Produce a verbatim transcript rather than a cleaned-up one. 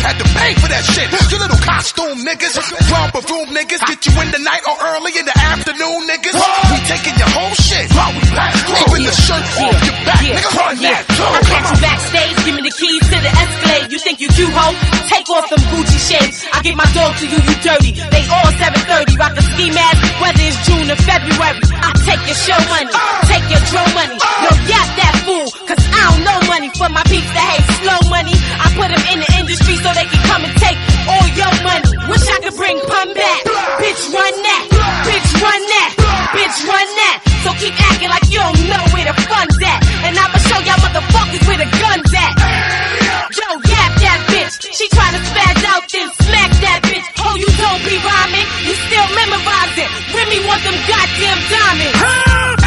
had to pay for that shit. You little costume niggas, romper room niggas, get you in the night or early in the afternoon niggas. We taking your whole shit, even the shirt off your back, nigga. Run that. I catch you backstage, give me the keys to the Escalade. You think you cute, ho? Take off them Gucci shades. I give my dog to you, you dirty. They all seven thirty, rock a ski mask, whether it's June or February. I take your show money, take your drum money. Yo, yap that fool, cause I don't know money for my peeps that hate slow money. I put them in the industry so they can come and take all your money. Wish I could bring pun back. Bitch, run that. Bitch, run that. Bitch, run that. So keep acting like you don't know where the fun's at. And I'ma show y'all motherfuckers where the gun's at. Yo, yap that bitch. She tryna spaz out, then smack that bitch. Oh, you don't be rhyming, you still memorizing. Remy want them goddamn diamonds.